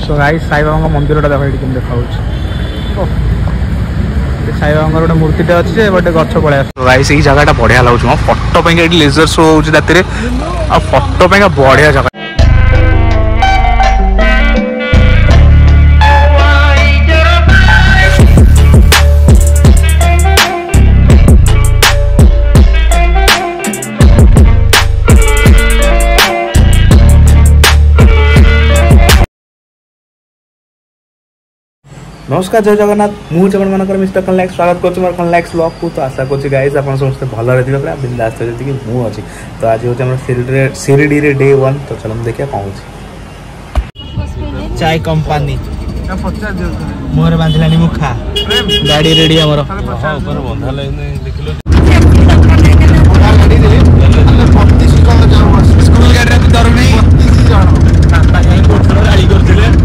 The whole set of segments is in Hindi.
सो गाइस साई बाबा मंदिर देख ये देखा साई बाबा गोटे मूर्ति अच्छे बट गच पड़े गाइस ये जगह बढ़िया लगुच फटो पे लेजर शो हो राति फटो पे बढ़िया जगह नमस्कार जय जगन्नाथ मुझे मनकर मिस्टर खनलायक स्वागत कर खनलायक ब्लॉग को। तो आशा कर गाइस आप समस्त भल रही पूरा बिंदास जी मुझे तो आज हूँ शिरडी रे डे 1। तो चलो देखिए कौन चाय कंपनी मोहर बांधिलानी मुखा गाड़ी रेडी आमर स्कूल गाड़ी डर नहीं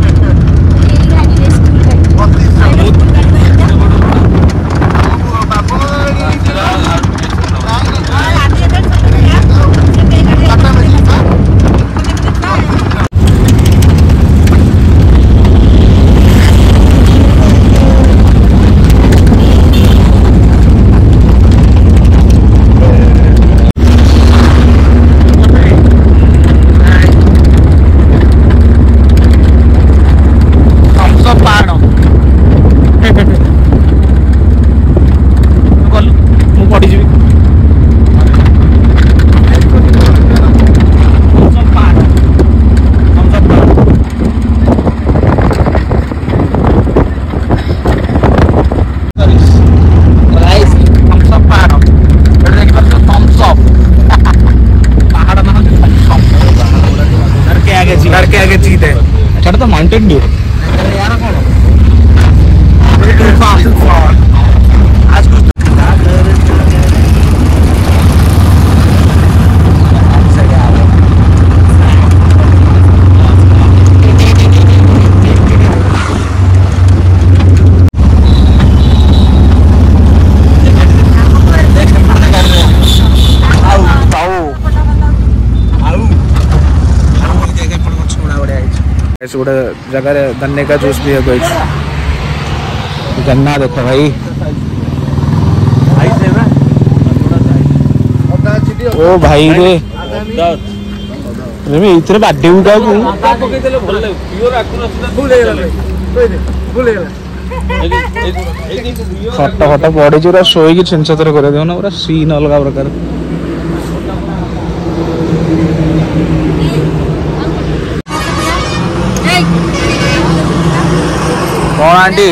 तो माउंटेन ड्यू गोटे जगह गन्ने का जूस भी है गन्ना देखो भाई ओ भाई रे इतने बाटे फट फट पड़े पूरा शोक छिंचतर कर देना पूरा सीन अलग प्रकार कौन आंटी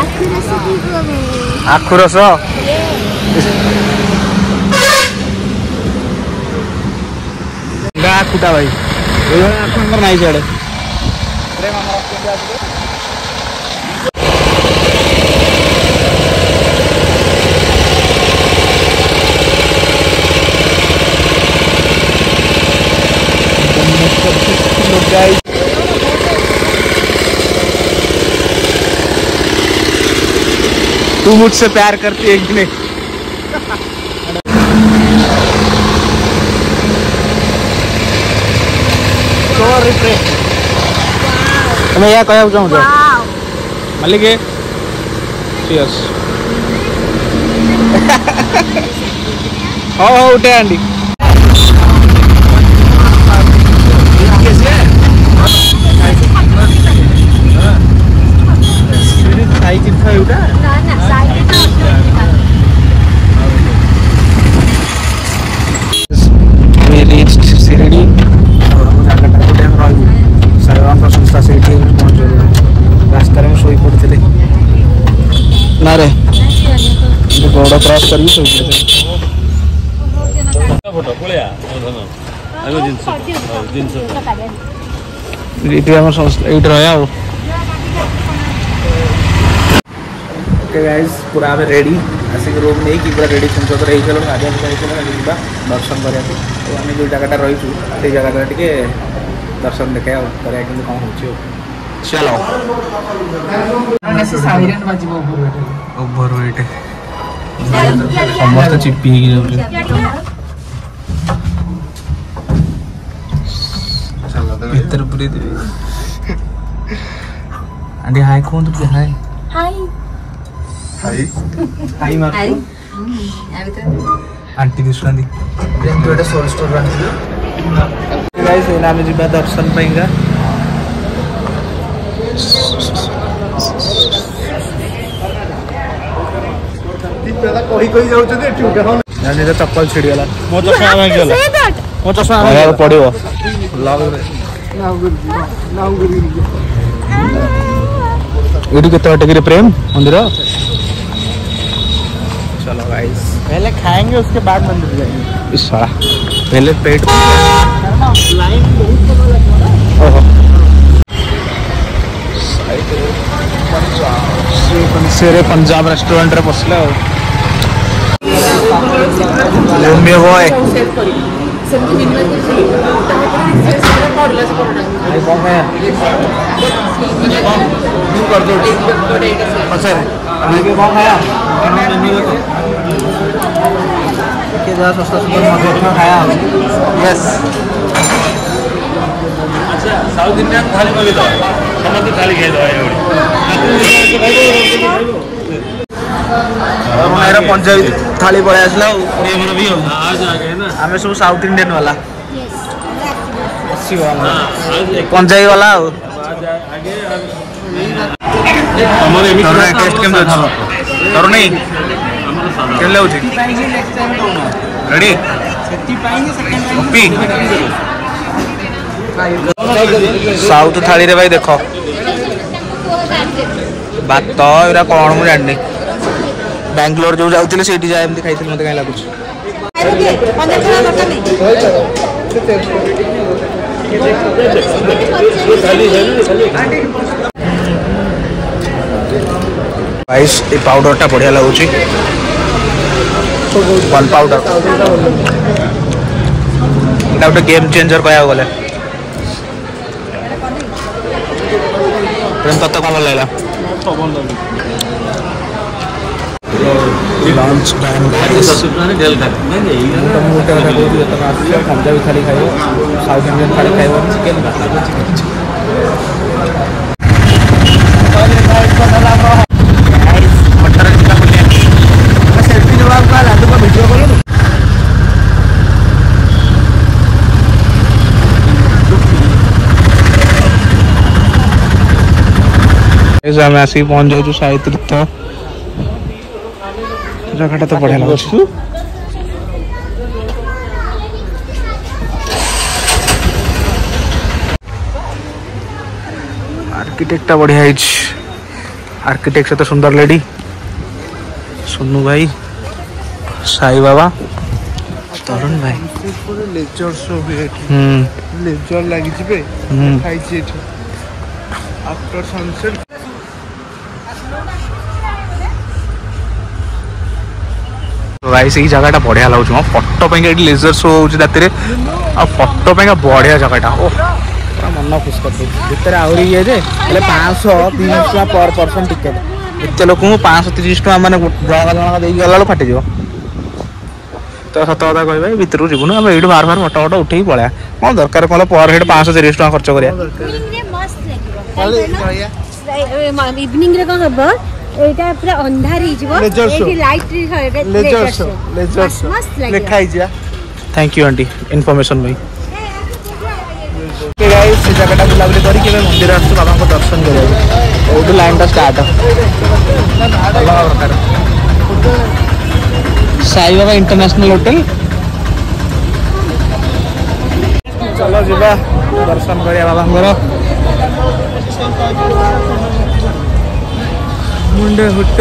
आखु रस आखुटा भाई आखुर नाई सियाड़े तू मुझसे प्यार करती है कि नहीं? तुम्हें यह कहना चाहूँ मालिक यस हाँ हाँ उठे आंटी गोड़ क्रॉस कर पूरा रेडी आसिक रूम नहीं कि पूरा रेडी सुन रही दर्शन करा तो आम जो जगह रही से जगह टे दर्शन देखा करा कौन हो चलो ओवर वेट समस्त चिपी भीतर पूरी आंटी हाय कौन तुझे हाय हाय हाय हाय मार हाय आंटी दिसुनांदी तू एटा सोल स्टोर रांची गाइस एना हम जिबा दर्शन पाइंगा पहला कोई जाउ छथि एठी उठा जानी तो चप्पल छिड़ी गला मो चश्मा भांगी गला मो चश्मा भांगी पड़िबो लाउगुरी एडी केते बाटे के प्रेम मंदिर चलो गाइस पहले खाएंगे उसके बाद मंदिर जाएंगे इस साला पहले पेट लाइन बहुत समय लगता ओहो शेरे पंजाब रेस्टोरेंट रे बसले लंबे बॉय कर दो आगे कौन खाया सस्ता सुपर खाया यस अच्छा साउथ इंडियन थाली में दो समझ थाली खाई दो मेरा पंजाबी थाली पड़े आसला भी आम सब साउथ इंडियन वाला पंजाबी वाला टेस्ट केम तोर नहीं केम लाଗୁଛି रेडी साउथ थाली रे भाई देखो भात एरा कौन मुझे जानी बैंगलोर जो जाऊँ से जाए एमती खाई मत कहीं लगुच पाउडर टा बढ़िया लगुच वन पाउडर गोटे गेम चेंजर कह गले तत्त कौन भल लगा लंच टाइम पंजाबी थाली खाइब साउथ इंडियन थाली खाइब चिकेन आम आसिक पहुंच जाऊँ साई तीर्थ जगह तो बढ़िया लगे आर्किटेक्ट बढ़िया आर्किटेक्ट तो सुंदर लेडी सोनू भाई साई बाबा तरुण भाई लेजर शो लेजर लगी आफ्टर सनसेट गाइस यही जगह बढ़िया लगुच फटो पे लेजर शो होती फटो पे बढ़िया जगह मन खुश कर आहरी ये 500-300 पर पर्सन टिकेट एत लोक 530 टाँग मैंने गला फाटी तो सत कथा कह भितर जीवन आम ये बार बार फटो फटो उठे पड़ा कौन दरकार कौन पर हेड 530 टाँग खर्च कर इवनिंग रे कौन हम एटा पूरा अंधार ही जीवो एटी लाइट लेजर शो लिखा ही जा थैंक यू आंटी इन्फॉर्मेशन भाई ओके गाइस से जगह बुलाबुली करी के मंदिर आसु बाबा को दर्शन करिया ओटू लाइन टा start Sai Baba international hotel चलो जीवा दर्शन करिया बाबा मुंडे हुट्टे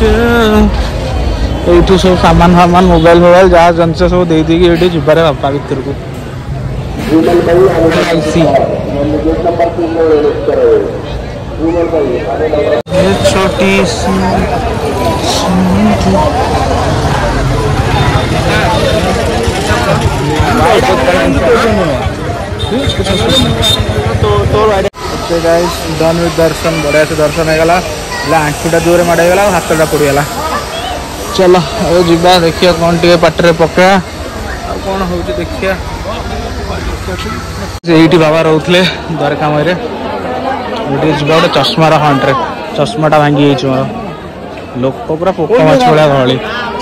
ये सब सामान मोबाइल जहाँ जिनस सब दे दी ये जीवार बापा भर को छोटी डन विथ दर्शन बढ़िया से दर्शन होगा आंखुटा जोर माड़गला हाथटा पड़गला चलो अब जीवा देखिए कौन टे पाटे पका कौन हो देखिए बाबा रोते द्वारका मई गोटे चश्मार हंट्रे चश्माटा भांगी मोर लोक पूरा पोक माछ भाया गहली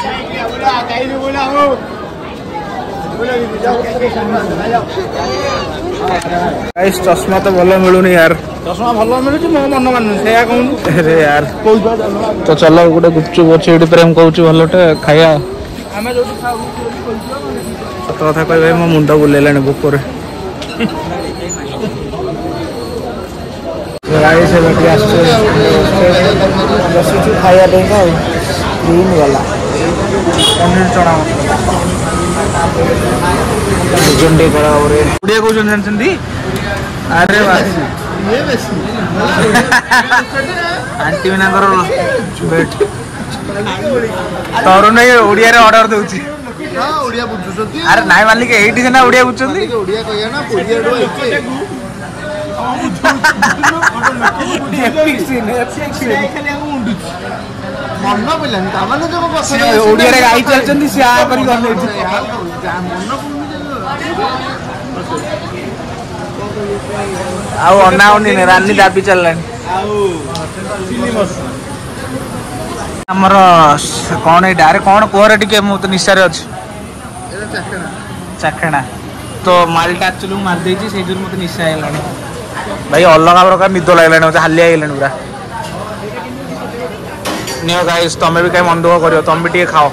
चश्मा तो भल मिलूनी यार चश्मा भल मिलूँ मो मन मान से कहूँ अरे यार तो चलो गोटे गुपचुप अच्छे प्रेम कहूँ भलटे खाया सत कथा कह मो मुंड बुलेला भोकर बसुचु खाया ग्रीन वाला पनीर चना मसला उड़िया कौन जानते अरे आंटी मीना तरुण ओडिया ऑर्डर दूसरी अरे नाई मालिक ये ना ओडिया बुझुंट ओडिया गाई चलती अनाउनी रानी दाबी चलला आमर कौन ये डारे कौन कोहर टे मु तो निशा अच्छी चाखेणा तो मालटा एक्चुअली मारिदे से मत निशा है भाई अलग प्रकार निद लगे मत हालिया पूरा नियो गाइस तुम भी कहीं मन दुख कर तुम भी टे खाओ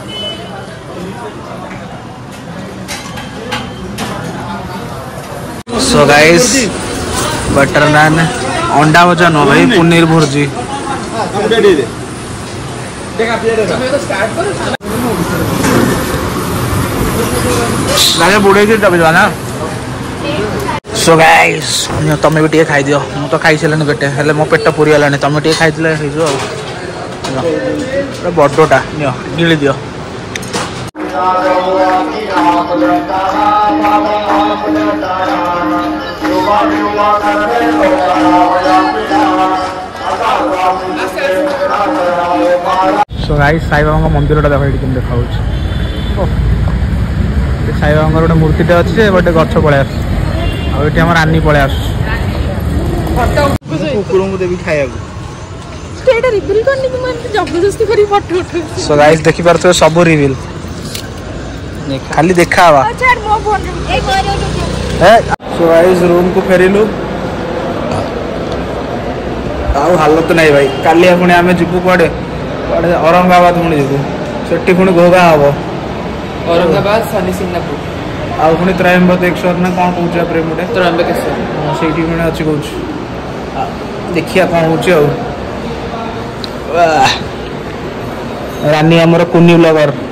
सो गाइस बटर नान अंडा भजा नो भाई पनीर भुर्जी बुड़े ना सो गाइस तुम भी टे खाई दियो मु तो खाई सारे पेटे हेले मो पेट पूरी गलानी तुम टे खाई बड़टा नियो गिली दियो सो गाइस साई बाबा मंदिर देख ये देखा साई बाबा गोटे मूर्तिटे अच्छे गोटे गच पलि आस आम रानी पलि आस कुकुर को देवी खाया सो गाइस देखी पारे सब रिविल खाली देखा सो गाइस रूम को फेरिलु आउ हालत नहीं भाई काली पुणी आम जीवु कड़े औरंगाबाद पुणी जीवु से पुणी घोगा हम औरंगाबाद शनि सिंगापुर आउ पुणी त्रयंबकेश्वर ना कौन कौच प्रेम गोटे त्रयंबकेश्वर से पुणी अच्छी कौच देखिया कौन हो रानी आमर कुनी ब्लॉगर